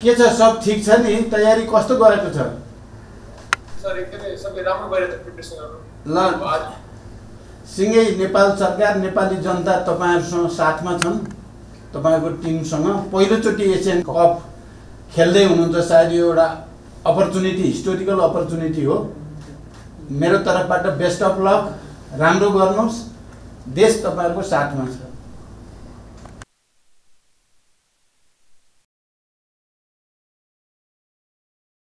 के छ सब ठीक छ नि तयारी कस्तो गएको छ सर एकदमै सबै राम्रो भइरहेको छ प्रिपरेसनहरु ल सिंगै नेपाल सरकार नेपाली जनता तपाईहरुसँग साथमा छन् तपाईको टिमसँग पहिलोचोटी एशियन कप खेल्दै हुनुहुन्छ सायद यो एउटा अपर्चुनिटी हिस्टोरिकल अपर्चुनिटी हो मेरो तर्फबाट बेस्ट अफ लक राम्रो गर्नुहोस् देश तपाईहरुको साथमा छ